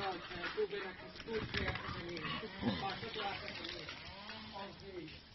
però tu ben a che tu sei a casa lì, basta tu a casa lì.